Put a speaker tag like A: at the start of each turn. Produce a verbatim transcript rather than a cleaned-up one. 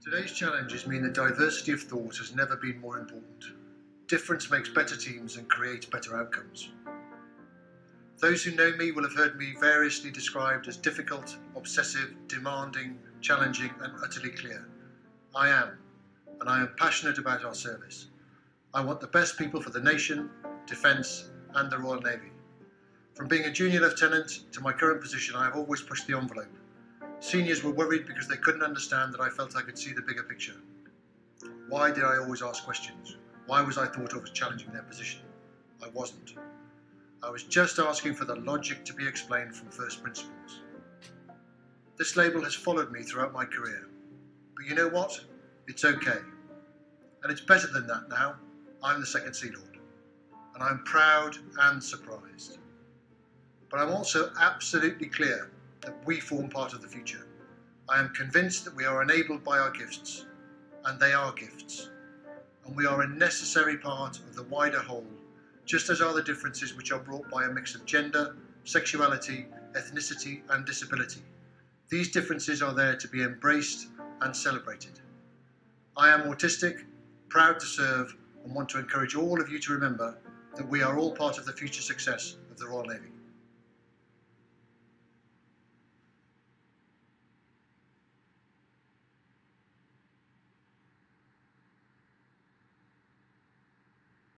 A: Today's challenges mean that diversity of thought has never been more important. Difference makes better teams and creates better outcomes. Those who know me will have heard me variously described as difficult, obsessive, demanding, challenging, and utterly clear. I am, and I am passionate about our service. I want the best people for the nation, defence, and the Royal Navy. From being a junior lieutenant to my current position, I have always pushed the envelope. Seniors were worried because they couldn't understand that I felt I could see the bigger picture. Why did I always ask questions? Why was I thought of as challenging their position? I wasn't. I was just asking for the logic to be explained from first principles. This label has followed me throughout my career. But you know what? It's okay. And it's better than that now. I'm the Second Sea Lord. And I'm proud and surprised. But I'm also absolutely clear that we form part of the future. I am convinced that we are enabled by our gifts, and they are gifts. And we are a necessary part of the wider whole, just as are the differences which are brought by a mix of gender, sexuality, ethnicity, and disability. These differences are there to be embraced and celebrated. I am autistic, proud to serve, and want to encourage all of you to remember that we are all part of the future success of the Royal Navy.